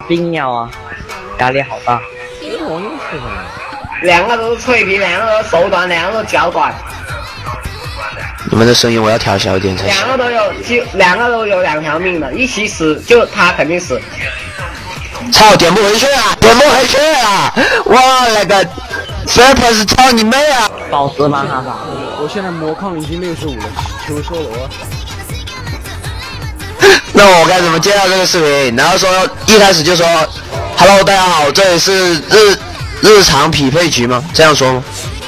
冰鸟啊，压力好大。 我又是什么？ 两个都是脆皮，两个都是手短，两个都是脚短。 你们的声音我要调小一点才行。 两个都有2条命的，一起死就他肯定死。 操，点不回去啊！点不回去啊！哇，那个 Surprise 操你妹啊！ 保持蛮好的。 我现在魔抗已经65了，求收了我。 那我该怎么介绍这个视频？然后说一开始就说 ，Hello， 大家好，这里是日常匹配局吗？这样说吗？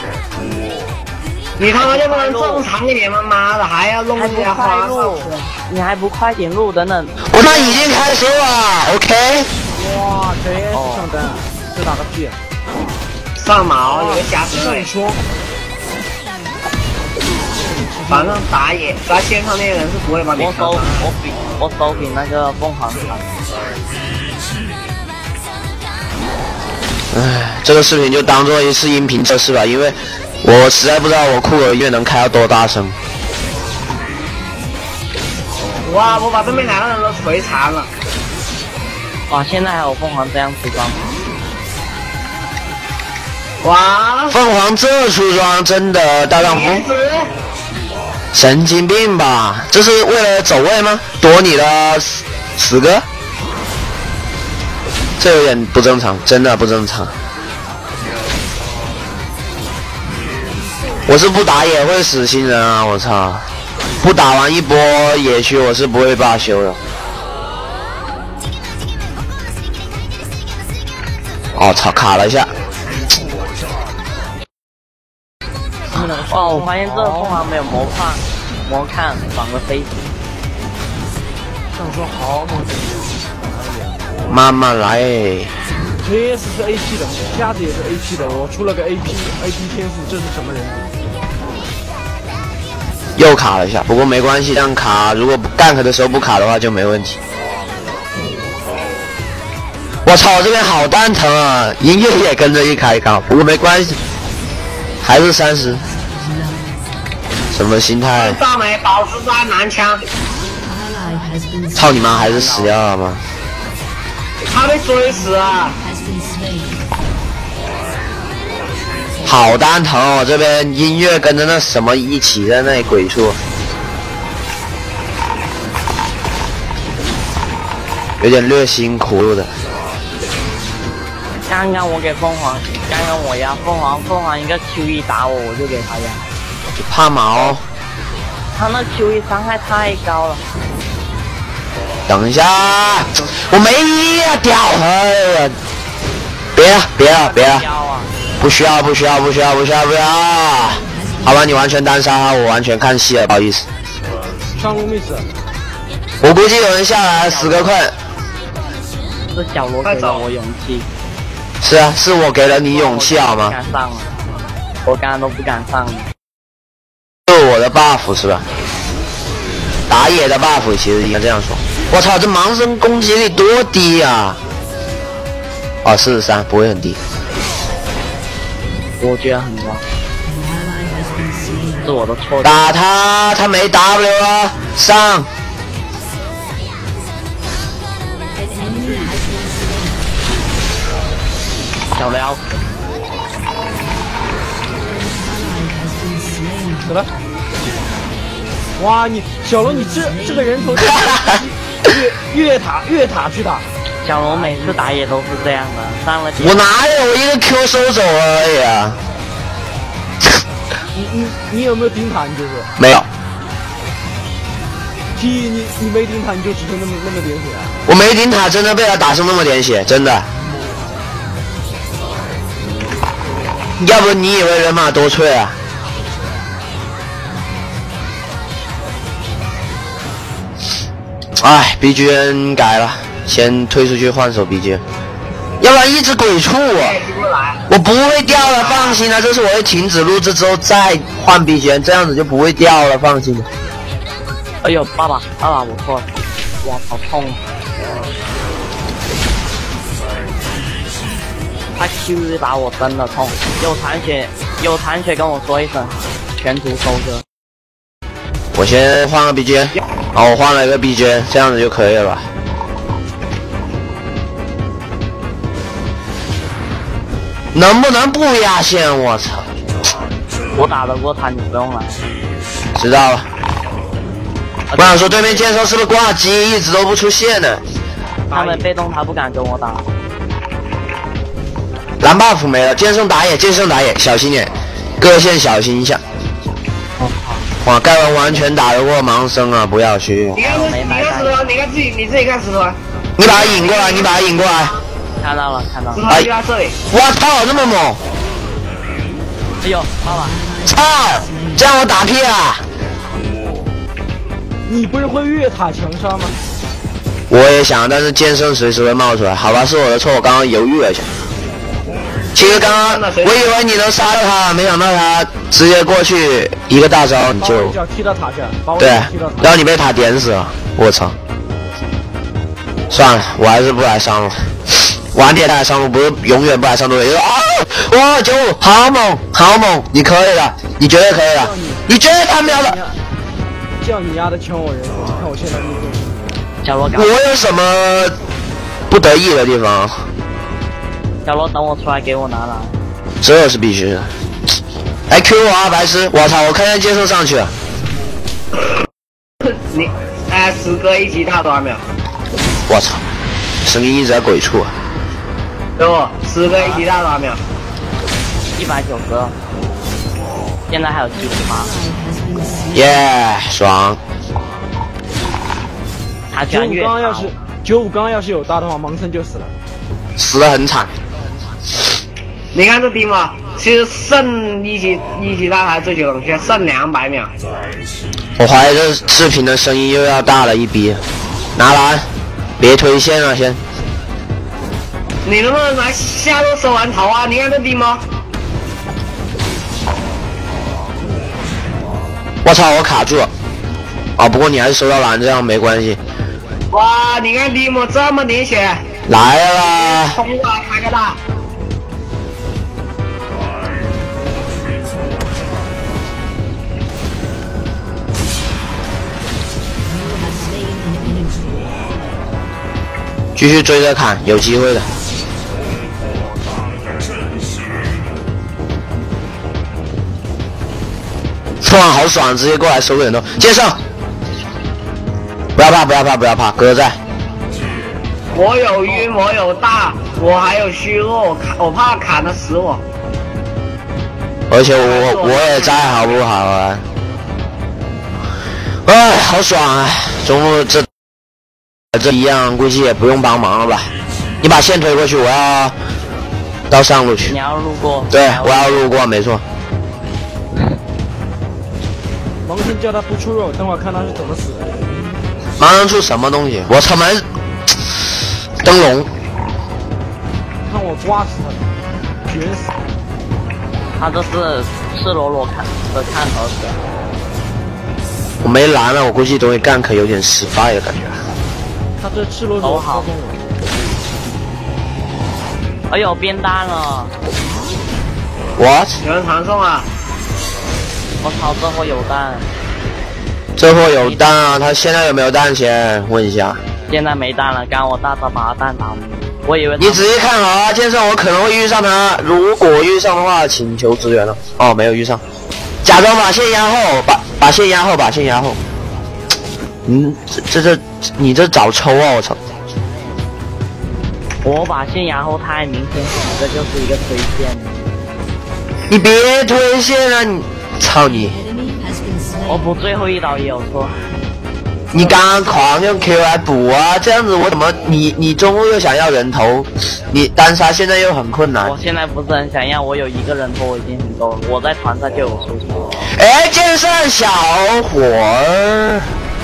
你他妈就不能正常一点吗？妈的，还要弄这些花哨？ 你还不快点录？等等， 我那已经开始了 ，OK。 哇，这上单，这打个屁！ 上毛有个瞎子说，反正打野在线上那些人是不会把你看到。 我手比那个凤凰强。 唉，这个视频就当做一次音频测试吧，因为我实在不知道我酷狗音乐能开到多大声。 哇，我把对面2个人都锤残了。 哇，现在还有凤凰这样出装。 哇， 凤凰这出装真的大丈夫？神经病吧？这是为了走位吗？躲你的死哥？这有点不正常，真的不正常。我是不打野会死新人啊！我操，不打完一波野区我是不会罢休的。哦操，卡了一下。 哦，我发现这个凤凰没有魔看，反而飞。 上说好猛！ 慢慢来。 这次是 AP 的，瞎子也是 AP 的，我出了个 AP 天赋，这是什么人？ 又卡了一下，不过没关系，这样卡如果gank的时候不卡的话就没问题。我操，这边好蛋疼啊！音乐也跟着一开高，不过没关系，还是30。什么心态？ 大美保持3拿枪。 操你妈，还是死掉了吗？ 他被追死了。 好蛋疼哦！这边音乐跟着那什么一起在那里鬼畜，有点略辛苦的。 刚刚我给凤凰，刚刚我压凤凰一个 Q1 打我就给他压。 怕毛， 他那 Q1 伤害太高了。 等一下，我没意啊，掉！哎呀，别了，不需要！好吧，你完全单杀，我完全看戏了，不好意思。 上路 miss。 我估计有人下来，10个快。 是小罗给了我勇气。 是啊，是我给了你勇气好吗？ 不敢上了，我刚刚都不敢上了。 是我的 buff 是吧？打野的 buff 其实应该这样说。我操，这盲僧攻击力多低啊！哦，43，不会很低。 我觉得很高。是我的错。 打他，他没 W 啊，上。 小撩。 死了！哇，你小罗，你这个人头越塔去打。 小罗每次打野都是这样的，上了。 我哪有一个 Q 收走而已啊！ 你有没有顶塔？你就是没有。 你没顶塔你就只剩那么点血啊！ 我没顶塔，真的被他打成那么点血，真的。要不你以为人马多脆啊？哎 ，BGM 改了，先退出去换手 BGM， 要不然一直鬼畜我不会掉了，放心了，这是我会停止录制之后再换 BGM， 这样子就不会掉了，放心。 哎呦，爸爸，我错了，哇，好痛！他 Q 打我真的痛，有残血跟我说一声，全图收割。 我先换个 BGM， 好，我换了一个 BGM， 这样子就可以了吧？ 能不能不压线？我操！ 我打得过他，你不用来。 知道了。我想说对面剑圣是不是挂机，一直都不出现呢？ 他们被动，他不敢跟我打。 蓝 buff 没了，剑圣打野，剑圣打野，小心点，各线小心一下。哇，盖文完全打得过盲僧啊！不要去。 你看石头，你看你自己看石头。 你把他引过来，你把他引过来。 看到了，看到了。 石头就在这里。 我操，这么猛！ 哎呦，爸爸。 操！这样我打屁啊！ 你不是会越塔强杀吗？ 我也想，但是剑圣随时会冒出来。好吧，是我的错，我刚刚犹豫了一下。其实刚刚我以为你能杀了他，没想到他直接过去一个大招你就把我一脚踢到塔下， 对，然后你被塔点死了。我操！算了，我还是不来上路。晚点来上路，不是永远不来上路的。啊！哇，九五，好猛，好猛！你可以的，你绝对可以的，你绝对他喵的！ 叫你丫的抢我人，看我现在逆风。 小罗， 我有什么不得意的地方？ 小罗，等我出来给我拿来。 这是必须的。来 Q 我啊，白痴！我操，我看见剑圣上去了。 你10个1级塔多少秒？ 我操，声音一直在鬼畜啊！ 对不？10个1级塔多少秒 ？190，现在还有78。 耶，爽！ 他居然越 95刚要是有大的话，盲僧就死了， 死得很惨。 你看这地方，其实剩一级塔还最久冷却，剩200秒。 我怀疑这视频的声音又要大了一逼。拿蓝，别推线了先。 你能不能来下路收完头啊？你看这地方。 我操，我卡住了。哦，不过你还是收到蓝，这样没关系。 哇，你看蒂姆这么点血。 来了。 冲过来开个大。 继续追着砍，有机会的。哇，好爽，直接过来收个人头，剑圣！不要怕，不要怕，不要怕，哥在。 我有晕，我有大，我还有虚弱，我怕砍得死我。 而且我也在，好不好啊？哎，好爽啊！中路这一样，估计也不用帮忙了吧？你把线推过去，我要到上路去。 你要路过？ 对，我要路过，没错。 盲僧叫他不出肉，等会看他是怎么死的。 盲僧出什么东西？我操，灯笼！ 看我刮死他，卷死！ 他这是赤裸裸看盒子。 我没蓝了，我估计等会干可有点失败的感觉。 他这赤裸裸操纵我。哎呦，变蛋了 ！What？ 有人传送啊！ 我操，这货有蛋！ 这货有蛋啊！他现在有没有蛋先问一下。 现在没蛋了，刚我大招把蛋打没。我以为你仔细看好啊，剑圣，我可能会遇上他。如果遇上的话，请求支援了。哦，没有遇上。假装把线压后，把线压后，把线压后。你这早抽啊！我操！ 我把线压后太明显，这就是一个推线。 你别推线了，你操你！ 我补最后一刀也有错。 你刚刚狂用 Q 来补啊，这样子我怎么你中路又想要人头，你单杀现在又很困难。 我现在不是很想要，我有1个人头我已经很够了，我在团赛就有输出。 哎，剑圣小伙儿，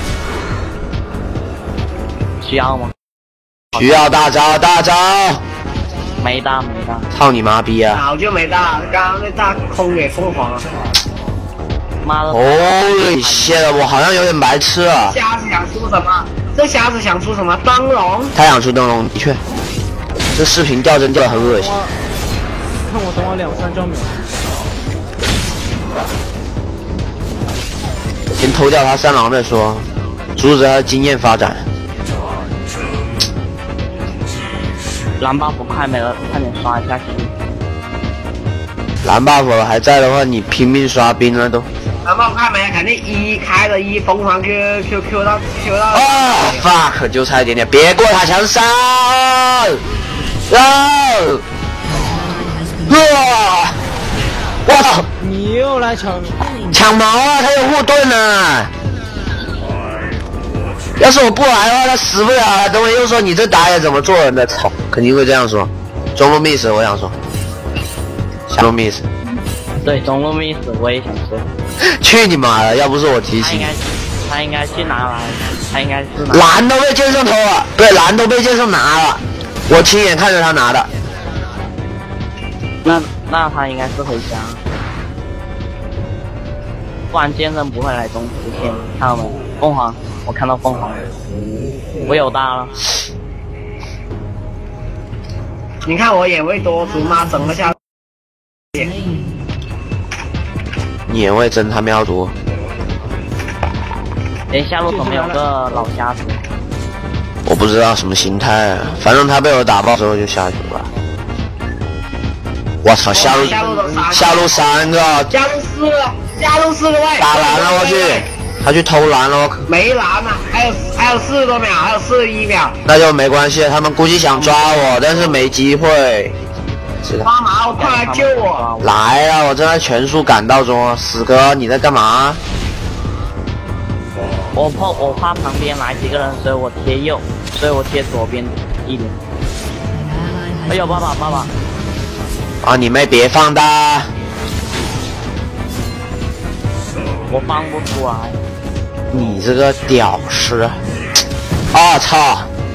需要吗？ 需要大招大招。 没大。 操你妈逼啊！ 早就没大，刚刚那大空给凤凰了。 妈的！ 哦，shit，我好像有点白痴了。 瞎子想出什么？这瞎子想出什么？灯笼？ 他想出灯笼，的确。这视频掉帧掉得很恶心。 看我等我2、3招秒。 先偷掉他3郎再说，阻止他的经验发展。 蓝 buff 快没了，快点刷一下去。 蓝 buff 还在的话，你拼命刷兵了都。 蓝 buff 看没？肯定一开着一疯狂 Q 到。 啊 fuck， 就差一点点，别过他墙上。我操！ 你又来抢毛啊！他有护盾啊！要是我不来的话，他死不了了。等会又说你这打野怎么做人的？操，肯定会这样说。中路 miss， 我想说，下路 miss。 对，中路 miss， 我也想说。 去你妈的！要不是我提醒， 他应该去拿蓝，他应该是拿蓝都被剑圣偷了，对，蓝都被剑圣拿了，我亲眼看着他拿的。 那他应该是回家，不然剑圣不会来中出现。看到没？凤凰，我看到凤凰了，我有大了。 你看我眼位多足吗？整个下。 眼位真他喵多。 下路可没有个老瞎子。 我不知道什么心态，反正他被我打爆之后就下去了。我操，下路3个，下路4个位，打蓝了我去，他去偷蓝了， 没蓝啊，还有40多秒，还有41秒， 那就没关系，他们估计想抓我，但是没机会。 妈妈，快来救我！ 来啊，我正在全速赶到中，死哥你在干嘛？ 我怕旁边来几个人，所以我贴右，所以我贴左边一点。哎呦，爸爸！ 啊，你妹别放大！ 我放不出来。 你这个屌丝！啊操！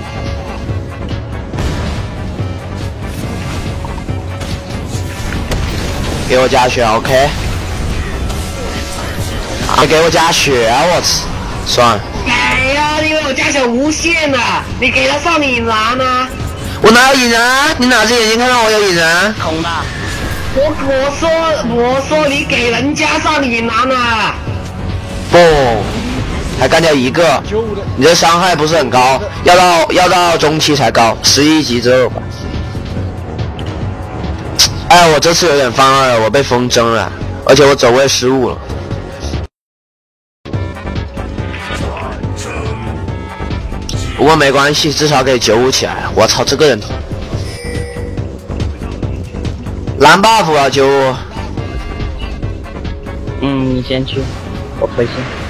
给我加血 ，OK？ 还给我加血啊！我操！算了。 给呀，因为我加血无限的，你给他上引燃啊！ 我哪有引燃？你哪只眼睛看到我有引燃？ 空的。 我说你给人家上引燃啊！ 不，还干掉一个，你这伤害不是很高，要到中期才高，11级之后吧。哎，我这次有点犯二了，我被风筝了，而且我走位失误了。不过没关系，至少可以95起来。我操，这个人头！蓝 buff 啊，95。 你先去，我推线。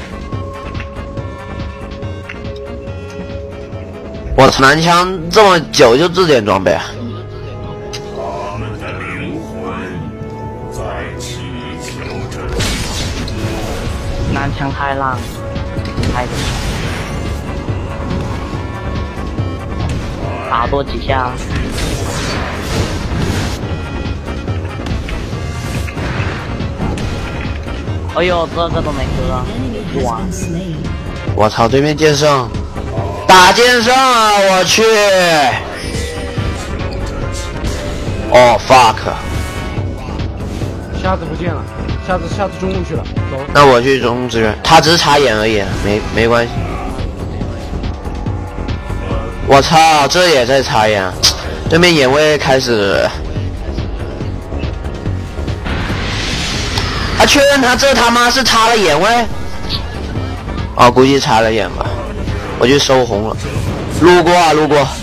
我操，男枪这么久就这点装备啊！ 男枪太烂，太打多几下。哎呦，这个都没割，不玩。 我操，对面剑圣，打剑圣啊！我去。哦 fuck。 瞎子不见了，瞎子中路去了，走。 那我去中路支援，他只是插眼而已，没关系。我操，这也在插眼，对面眼位开始。他确认他这他妈是插了眼位？哦，估计插了眼吧。我去收红了，路过啊，路过。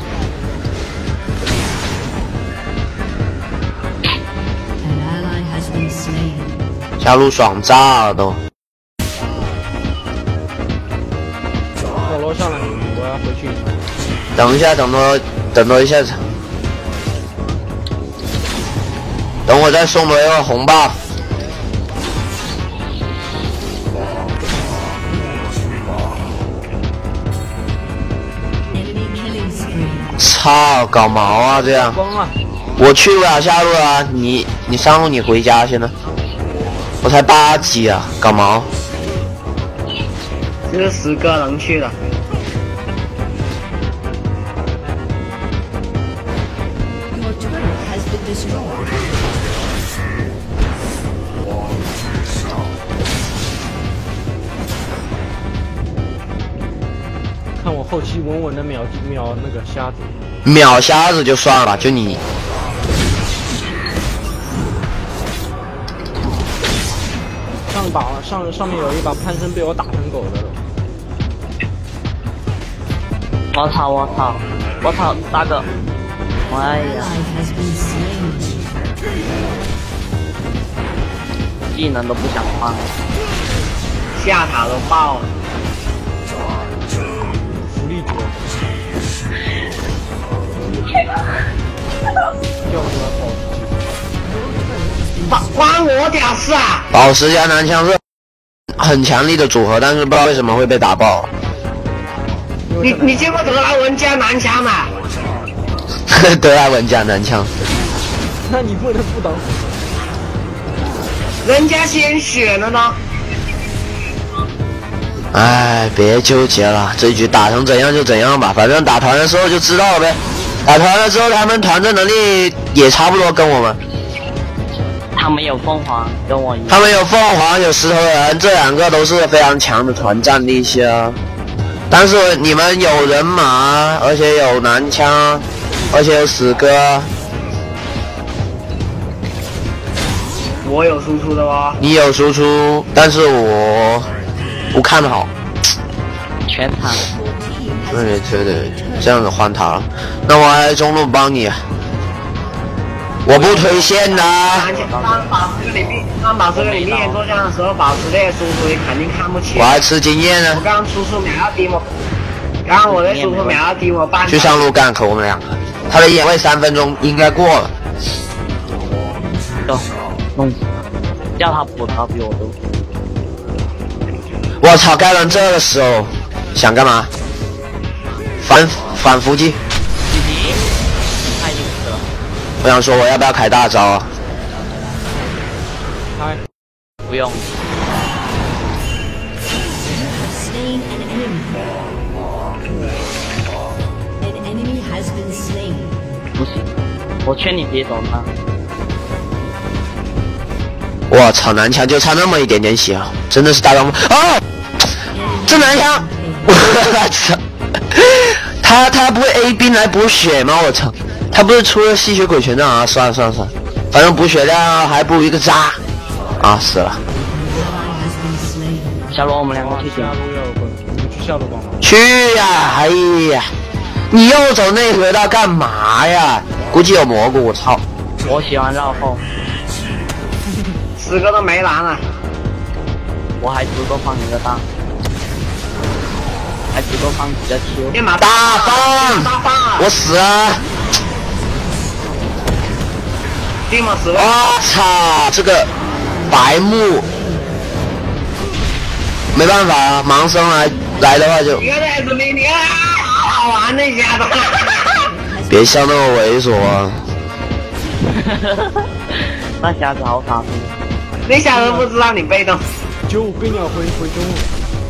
下路爽炸了都。 小罗上来，我要回去。 等一下，等多一下子。等我再送了一个红包。操，搞毛啊这样！我去不了下路啊，你上路你回家去呢。我才8级啊，搞毛！ 这是10个能去的。 看我后期稳稳的秒那个瞎子， 秒瞎子就算了，就你。 上面有一把潘森被我打成狗的了。 我操，大哥！哎呀，技能都不想换， 下塔都爆了。 福利值。 关我屌事啊！ 宝石加男枪是很强力的组合，但是不知道为什么会被打爆。 你见过德莱文加男枪吗？ 德莱文加男枪， 那你不能不等。 人家先选了呢。 哎，别纠结了，这一局打成怎样就怎样吧，反正打团的时候就知道了呗。打团了之后，他们团战能力也差不多跟我们。 他们有凤凰，跟我一样。 他们有凤凰，有石头人，这两个都是非常强的团战力系啊。但是你们有人马，而且有男枪，而且有死哥。 我有输出的哦。 你有输出，但是我不看好。 全场。 对，这样子换塔了。那我来中路帮你。我不推线的。 当宝石跟你练做这样的时候，宝石这些输出你肯定看不起。 我还吃经验呢。 我刚输出秒要低我，刚刚我的输出秒要低我半。 去上路干可我们两个，他的眼位3分钟应该过了。 走，弄死他，叫他补刀比我多。 我操，盖伦这个时候想干嘛？反伏击。 他已经死了。 我想说我要不要开大招啊？ 开。 不用。不行，我劝你别走他。 我操，男枪就差那么一点点血啊！真的是大招吗？啊！这男枪，我操！他不会 A 兵来补血吗？我操！他不是出了吸血鬼权杖啊？算了，反正补血量还不如一个渣啊！死了。 小罗，我们两个去顶。 去下路帮忙。 去呀！哎呀，你又走内河道干嘛呀？估计有蘑菇，我操！ 我喜欢绕后。 10个都没蓝了。 我还足够放一个大。还足够放几个 Q。 立马大放！我死了！ 立马死了！ 我操，这个白目，没办法啊，盲僧来的话就。 你看这子你看，好玩的一下子。 别笑那么猥琐啊！ 那瞎子好傻逼。 那瞎子不知道你被动。 95飞鸟回中路。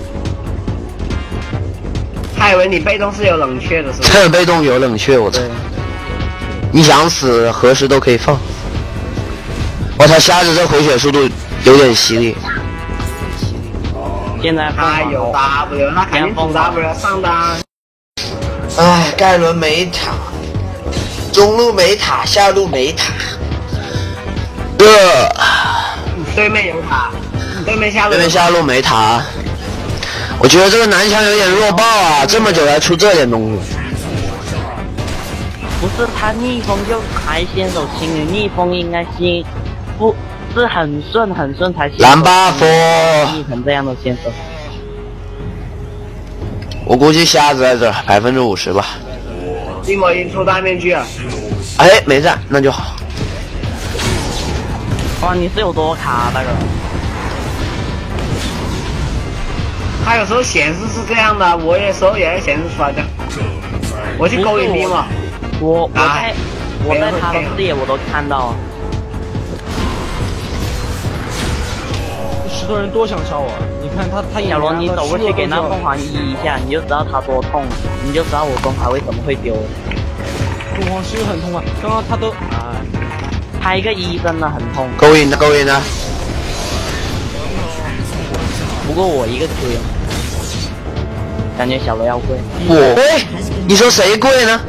他以为你被动是有冷却的，是吧？ 这被动有冷却，我操！你想死何时都可以放。我操，瞎子这回血速度有点犀利。 现在他有 W， 那肯定出 W 上单。 哎，盖伦没塔，中路没塔，下路没塔。 对面有塔，对面下路没塔。我觉得这个男枪有点弱爆啊，这么久才出这点东西。 不是他逆风就还先手清理，逆风应该是不是很顺才行。 蓝 buff 逆成这样的先手。 我估计瞎子在这50%吧。 一模一出戴面具了。 哎，没在，那就好。 哇，你是有多卡那个？ 他有时候显示是这样的，我有时候也会显示出来的。我去勾引兵嘛。 我在他的视野我都看到啊。 石头人多想杀我，你看他小罗，你走过去给那凤凰移一下，你就知道他多痛，你就知道我中塔为什么会丢。 凤凰是很痛啊，刚刚他都他一个1真的很痛。 勾引的。 不过我一个 Q，感觉小罗要跪。 我跪？你说谁跪呢？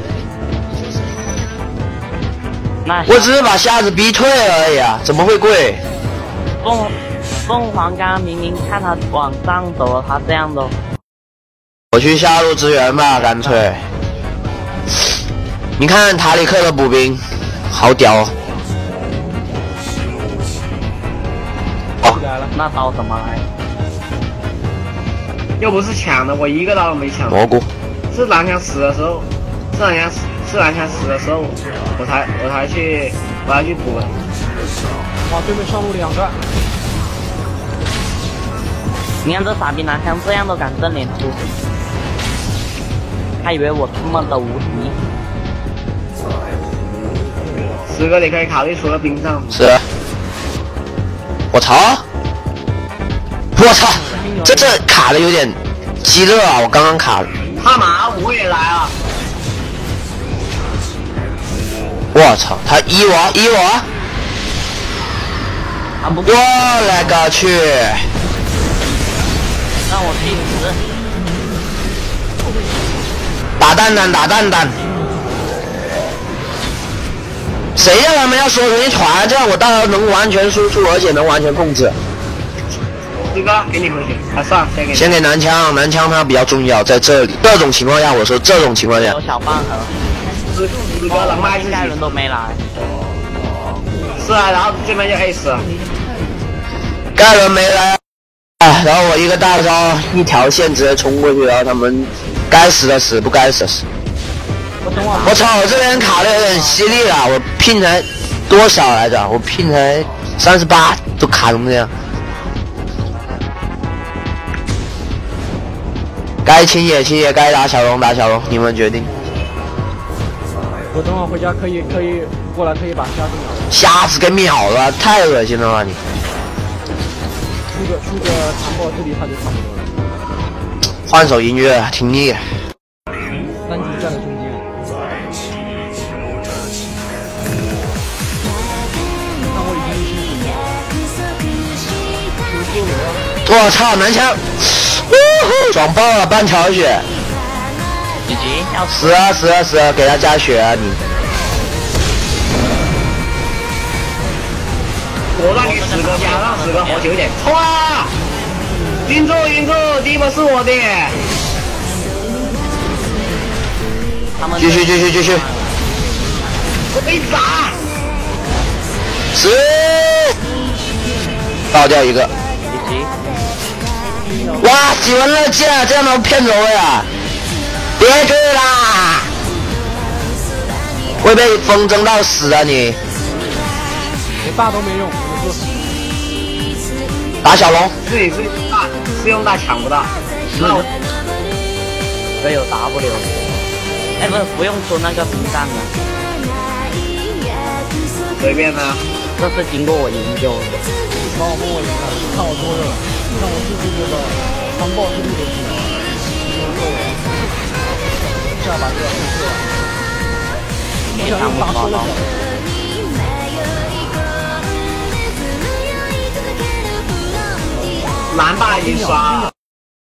那我只是把瞎子逼退而已啊，怎么会跪？ 凤凰刚刚明明看他往上走了，他这样的。 我去下路支援吧，干脆。你看塔里克的补兵，好屌哦！ 起来了， 那刀怎么来？ 又不是抢的，我一个刀都没抢。 蘑菇。 是蓝枪死的时候，是蓝枪死的时候，我才去补的。 哇，对面上路2个。 你看这傻逼男枪这样都敢正脸出，还以为我这么的无敌。 10个你可以考虑除了冰上。 是。我操！我操！这卡的有点激烈啊！我刚刚卡了。 他马我也来了。 我操！他依我！ 啊不， 我勒个去！ 让我去死！ 打蛋蛋！谁让他们要缩成一团，这样我大招能完全输出，而且能完全控制。 这个给你回去，算了， 先给男枪它比较重要，在这里。这种情况下，我说这种情况下， 有小半盒。 4个能卖自己。 盖伦都没来。 是啊，然后这边就 ace 了。 盖伦没来。然后我一个大招，一条线直接冲过去，然后他们该死的死，不该死的死。我操！我这边卡的有点犀利了，我聘才多少来着？我聘才38，都卡成这样。该清野，该打小龙，你们决定。 我等会回家可以过来，可以把瞎子秒了。 瞎子给秒了，太恶心了吧你！ 出个残暴之力他就差不多了。 换首音乐，听腻。 单局站在中间。但我已经我操，男枪！爽爆了，半条血。 以及要死啊！给他加血啊你！ 我让你10个加，让10个活久一点。哇！晕住！第一波是我的。 继续。 我被砸。 爆掉一个。 以及。 哇，喜闻乐见啊！这样能骗走我呀！别去啦！会被风筝到死啊你！ 我大都没用， 打小龙。 是用大抢不到。 那我没有 W。哎，不用出那个屏障了。 随便呢。 这是经过我研究的。 帮我摸我一下，看我多热，看我是不是这个残暴之力都出来了。这样把这个黑色，我想用打说了。 蓝霸已经刷了，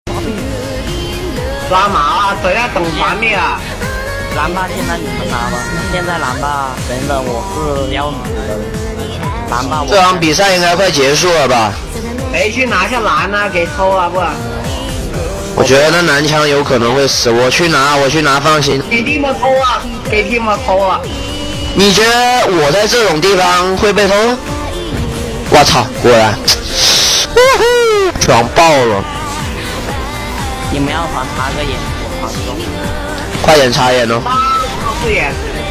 刷麻了，等下等团灭啊！ 蓝霸现在你们拿吧，现在蓝霸真的我是要死的。蓝霸这场比赛应该快结束了吧？ 没去拿下蓝啊，给偷了不然。 我觉得那男枪有可能会死，我去拿，放心。 给蒂莫偷了，给蒂莫偷了。 你觉得我在这种地方会被偷？我操，果然，爽爆了！ 你们要团插个眼，我团中。 快点插眼哦！ 是眼。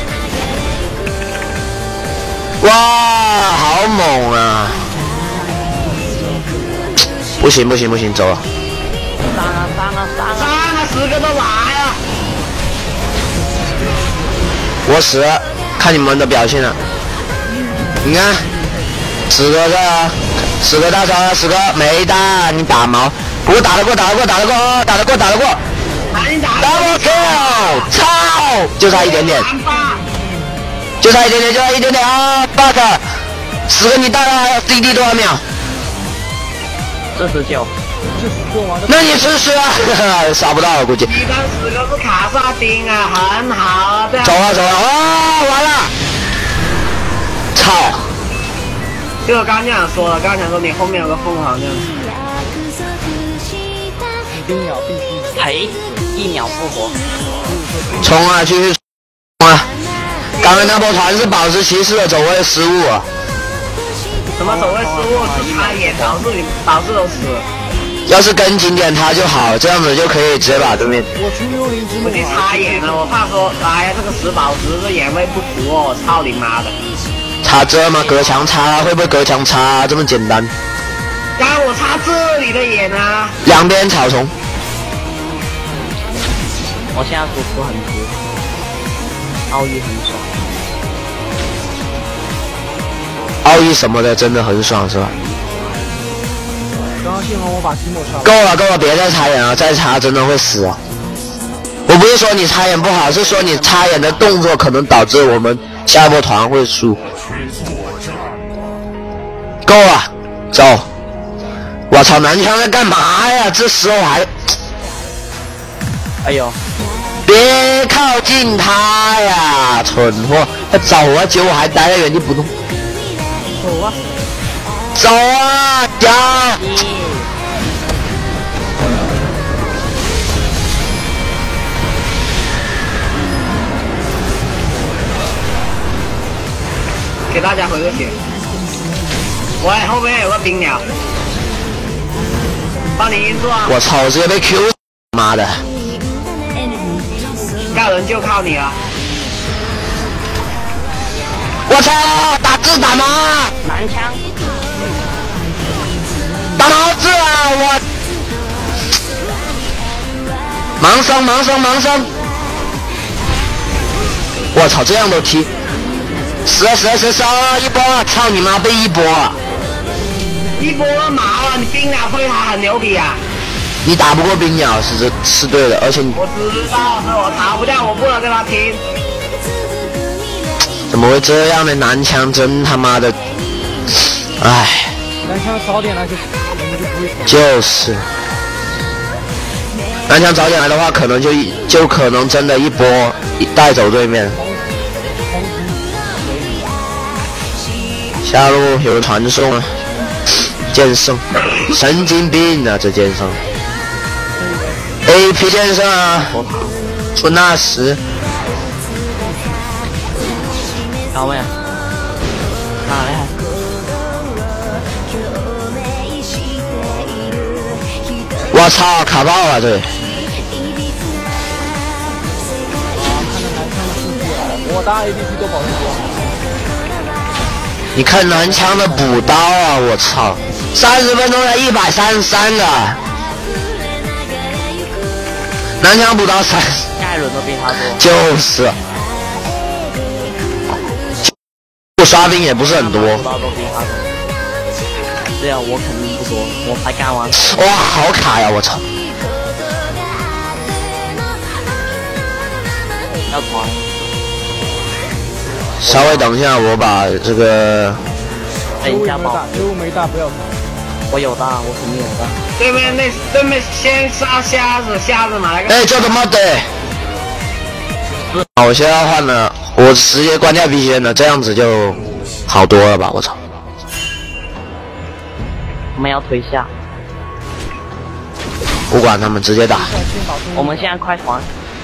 哇，好猛啊！不行，走了。 上了10个都来啊！ 我死了，看你们的表现了。你看，10个这啊，10个大招啊，10个没打，你打毛？不过打得过。Double kill， 操！就差一点点啊 ！bug，10个你大了 CD 多少秒 ？49。 那你试试啊，杀不到我估计。 一般10个是卡萨丁啊，很好啊。 走啊！哇，完了！操！ 就我刚想说了，刚想说你后面有个凤凰这样。 冰鸟必须赔，1秒复活。 冲啊，继续冲啊！刚才那波团是宝石骑士的走位失误啊！ 什么走位失误是插眼导致都死。 要是跟紧点他就好，这样子就可以直接把对面。 我去幽灵之我去梦插眼了，我怕说，哎呀，这个10宝石这眼位不足哦，我操你妈的！ 插这吗？隔墙插会不会隔墙插这么简单？ 刚刚我插这里的眼啊！ 两边草丛。 我现在输出很足，奥义很爽。 奥义什么的真的很爽是吧？ 刚刚幸好我把提莫杀了。 够了，别再插眼了，再插真的会死啊！我不是说你插眼不好，是说你插眼的动作可能导致我们下一波团会输。够了，走！我操，南枪在干嘛呀？这时候还…… 哎呦， 别靠近他呀，蠢货！他走啊，结果还待在原地不动。 走啊！ 走啊，加！ 给大家回个血。喂，后面有个冰鸟，帮你硬住啊！ 我操，我直接被 Q， 妈的！ 盖伦就靠你了。 我操，打字打吗？ 男枪， 打毛字啊！我盲生！我操，这样都踢！死一波了！操你妈，被一波了！ 一波毛啊！你冰鸟推塔很牛逼啊！ 你打不过冰鸟是对的，而且你我知道，是我逃不掉，我不能跟他拼。 怎么会这样呢？南枪真他妈的，唉， 南枪早点来就我们就不会死。 就是南枪早点来的话，可能就可能真的一波带走对面。下路有人传送啊，剑圣，神经病啊这剑圣 ，AP 剑圣啊，春纳什， 高位啊，哪来？ 我操，卡爆了这里。 我打 APP 都保持住。 你看南枪的补刀啊！我操，30分钟才133个，南枪补刀盖伦都比他多。 就是，我刷兵也不是很多。 补刀都比他多。对啊，我肯定不多，我才干完。 哇，好卡呀！我操。 要团。 稍微等一下，我把这个。 等一下吧。 队伍没大不要团。 我有大，我肯定有大。 对面先杀瞎子拿来个。 哎，这他妈的！好，我现在要换了，我直接关掉 BGM 了，这样子就好多了吧？我操！ 我们要推下。 不管他们，直接打。 我们现在快团。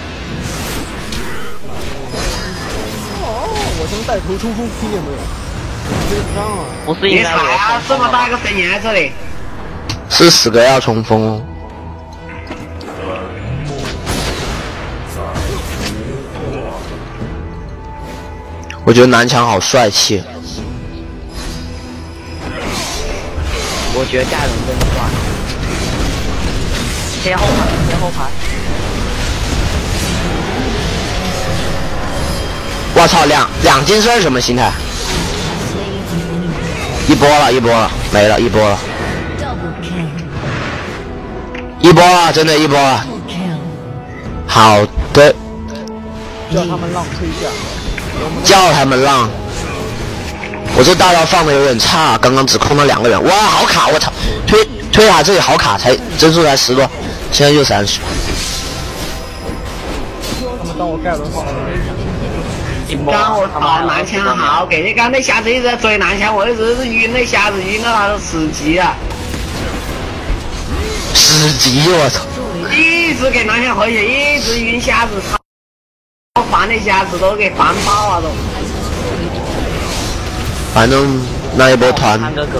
我先带头冲锋，听见没有？接不上啊！ 不是应该别踩啊！这么大个神岩在这里。 是死个要冲锋哦。我觉得南墙好帅气。 我觉得盖伦真帅。贴后排。 我操，两金身什么心态？一波了，没了，一波了，真的一波了。好的。 叫他们浪推一下。 叫他们浪。我这大招放的有点差，刚刚只控了2个人，哇，好卡！我操，推塔这里好卡，帧数才10多，现在就30。 他们当我盖伦放了。 一波刚我他妈操，南枪好给你刚那瞎子一直在追南枪，我一直是晕那瞎子晕到他的10级了， 10级我操！ 一直给南枪回血，一直晕瞎子，超烦那瞎子都给烦爆了都。 反正那一波团看哥哥，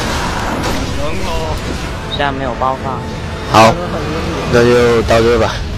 现在没有爆发。 好，那就到这吧。